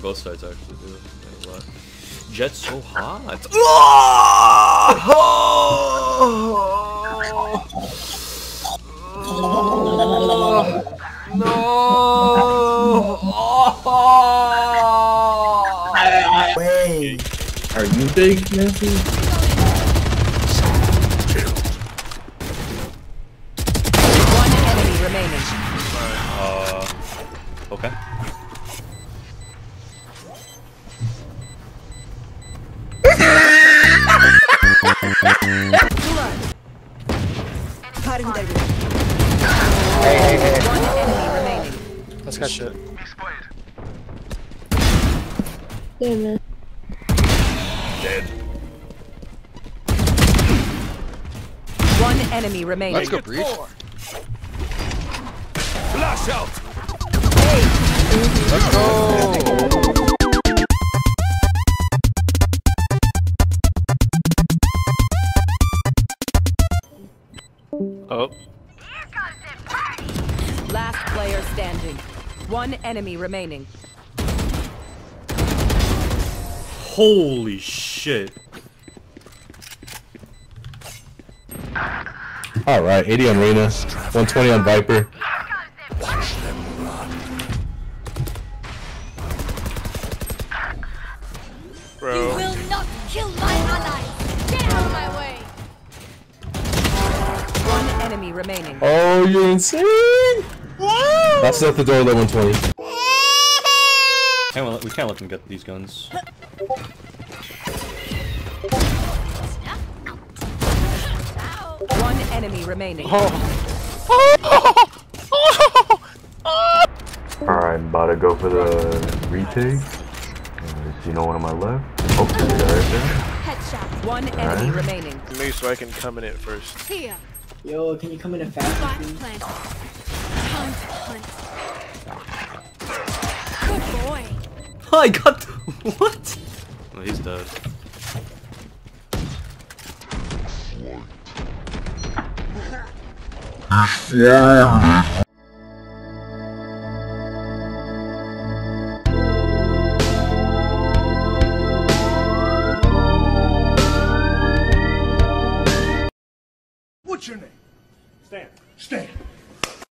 both sides actually do. A lot. Jett's so hot. No! Wait. Are you big, Nancy? One enemy remaining. Okay. Hey. One enemy remaining. Let's got shit. Damn it. Dead. One enemy remaining. Let's go breach. Flash out! Let's go. Oh. Last player standing. One enemy remaining. Holy shit. Alright, 80 on Reyna, 120 on Viper. Bro. You will not kill my ally! Get out of my way! One enemy remaining. Oh, you're insane! That's not the door, that 120. We can't let them get these guns. One enemy remaining. Alright, I'm about to go for the retake. You know one on my left? Oh, right there. Headshot. One enemy remaining. Me so I can come in it first. Here. Yo, can you come in a Spot fast? planted. Time to hunt. Good boy. I got what? Oh, he's dead. Yeah. What's your name?